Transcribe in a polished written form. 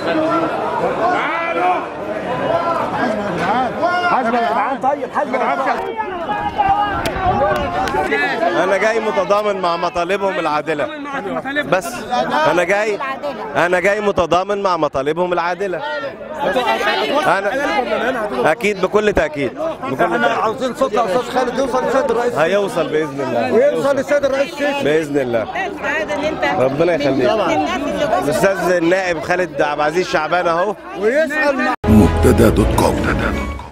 حاسبه يا جدعان. طيب حاسبه. أنا جاي متضامن مع مطالبهم العادلة بس. أنا جاي متضامن مع مطالبهم العادلة. أنا أكيد بكل تأكيد. احنا عاوزين صوت يا استاذ خالد يوصل للسيد الرئيس. هيوصل بإذن الله. ويوصل للسيد الرئيس السيسي بإذن الله. ربنا يخليك. الأستاذ النائب خالد عبد العزيز شعبان أهو. ويسأل مبتدا.com